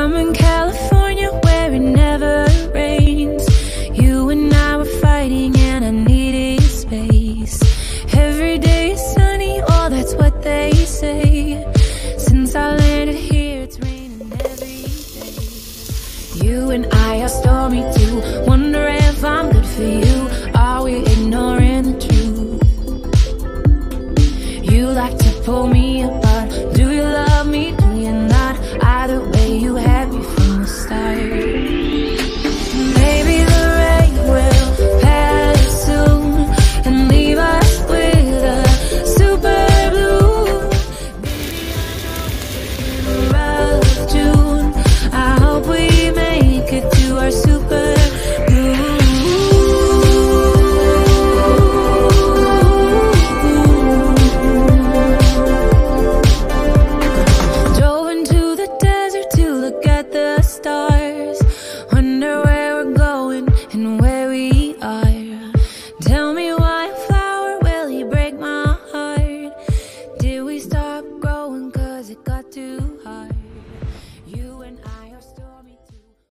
I'm in California where it never rains. You and I were fighting and I needed space. Every day is sunny, oh that's what they say. Since I landed here it's raining every day. You and I are stormy too. Wonder if I'm good for you. Are we ignoring the truth? You like to pull me apart.